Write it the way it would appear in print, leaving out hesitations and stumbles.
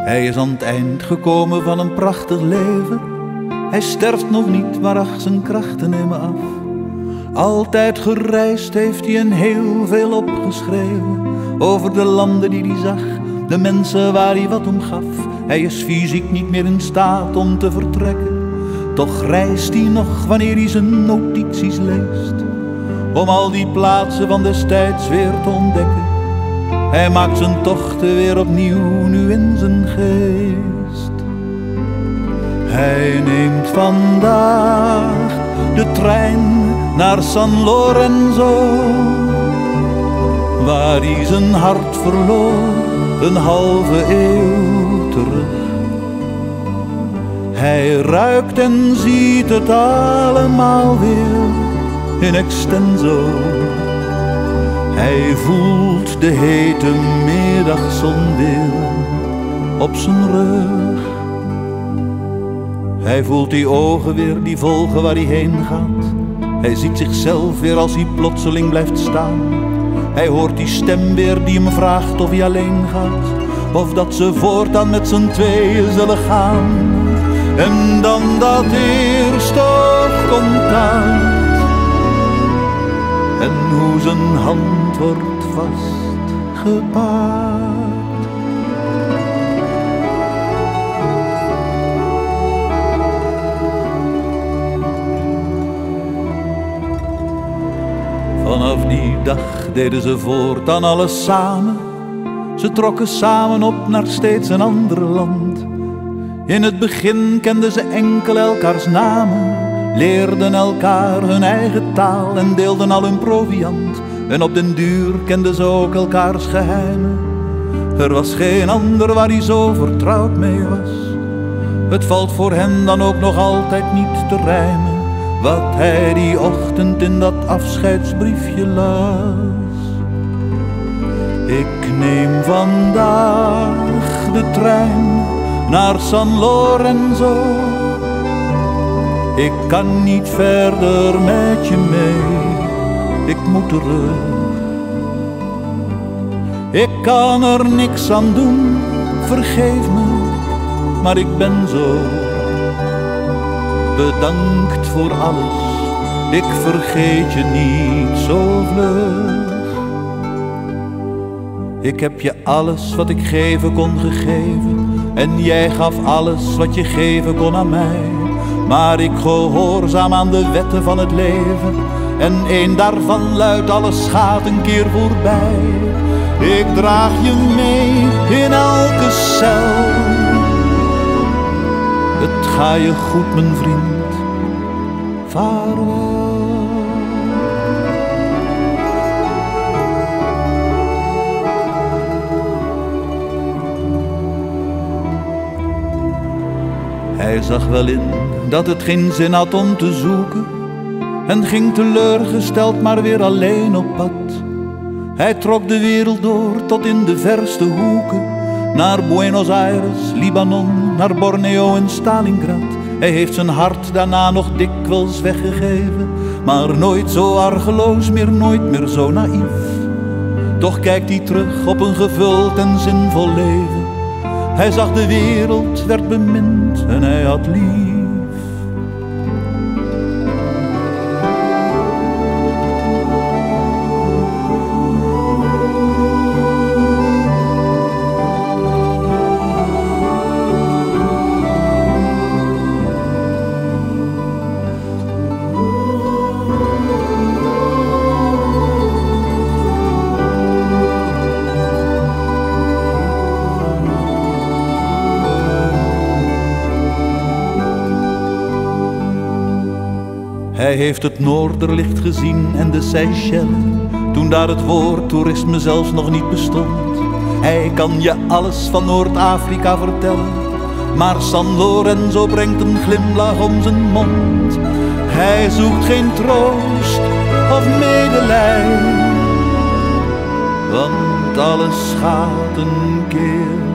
Hij is aan het eind gekomen van een prachtig leven. Hij sterft nog niet, maar ach, zijn krachten nemen af. Altijd gereisd heeft hij en heel veel opgeschreven over de landen die hij zag, de mensen waar hij wat om gaf. Hij is fysiek niet meer in staat om te vertrekken, toch reist hij nog wanneer hij zijn notities leest, om al die plaatsen van destijds weer te ontdekken. Hij maakt zijn tochten weer opnieuw nu in zijn geest. Hij neemt vandaag de trein naar San Lorenzo, waar hij zijn hart verloor een halve eeuw terug. Hij ruikt en ziet het allemaal weer in extenso. Hij voelt de hete middagzon weer op zijn rug. Hij voelt die ogen weer die volgen waar hij heen gaat. Hij ziet zichzelf weer als hij plotseling blijft staan. Hij hoort die stem weer die hem vraagt of hij alleen gaat, of dat ze voortaan met z'n tweeën zullen gaan. En dan dat eerste contact, en hoe zijn hand wordt vastgepakt. Vanaf die dag deden ze voortaan alles samen. Ze trokken samen op naar steeds een ander land. In het begin kenden ze enkel elkaars namen, leerden elkaar hun eigen taal en deelden al hun proviand. En op den duur kenden ze ook elkaars geheimen. Er was geen ander waar hij zo vertrouwd mee was. Het valt voor hen dan ook nog altijd niet te rijmen wat hij die ochtend in dat afscheidsbriefje las. Ik neem vandaag de trein naar San Lorenzo. Ik kan niet verder met je mee, ik moet terug. Ik kan er niks aan doen, vergeef me, maar ik ben zo. Bedankt voor alles, ik vergeet je niet zo vlug. Ik heb je alles wat ik geven kon gegeven, en jij gaf alles wat je geven kon aan mij. Maar ik gehoorzaam aan de wetten van het leven, en één daarvan luidt: alles gaat een keer voorbij. Ik draag je mee in elke cel. Het ga je goed, mijn vriend, vaarwel. Hij zag wel in dat het geen zin had om te zoeken, en ging teleurgesteld maar weer alleen op pad. Hij trok de wereld door tot in de verste hoeken, naar Buenos Aires, Libanon, naar Borneo en Stalingrad. Hij heeft zijn hart daarna nog dikwijls weggegeven, maar nooit zo argeloos meer, nooit meer zo naïef. Toch kijkt hij terug op een gevuld en zinvol leven. Hij zag de wereld, werd bemind en hij had lief. Hij heeft het Noorderlicht gezien en de Seychelles, toen daar het woord toerisme zelfs nog niet bestond. Hij kan je alles van Noord-Afrika vertellen, maar San Lorenzo brengt een glimlach om zijn mond. Hij zoekt geen troost of medelij, want alles gaat een keer